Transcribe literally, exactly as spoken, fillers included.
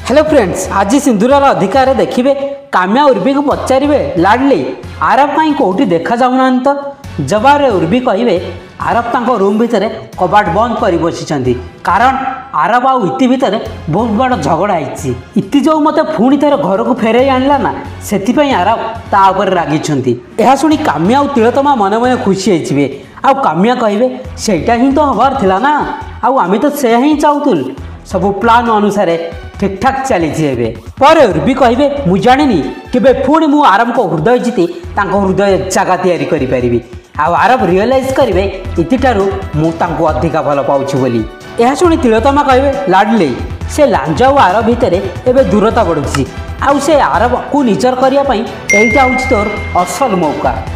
Hello friends, आज सिंदूरर अधिकार देखिए काम्या उर्वी को पचारे लाडली आरब कहीं कौटी देखा जाऊना तो जवाब उर्वी कहे आरब तांको रूम भितर कबाट बंद कर बसी कारण आरब आउ इति भितर बहुत बड़ झगड़ा होती इति जो मत पुणी थे घर को फेर आणला ना से आरब तापर रागी यह शुणी काम्या और तिलोत्तमा मन मन खुशी होते आ काम्या कहे सेटा ही तो हबार थिला ना आम तो से ही चाहूल सब प्लान अनुसार ठीक ठाक चली पर उर्वी कहे मुझे जानी केवे पुणी मु आरब को हृदय जीति हृदय जगह तैयारी आरब रियलाइज करेंगे इतिठारू मुझे अधिका भल पाऊँ बोली। यह शुणी तिलोत्तमा कहे लाडली से लांज और आरब भितर एवं दूरता बढ़ुची आउ से आरब को निजर करने यहाँ हूँ तोर असल मौका।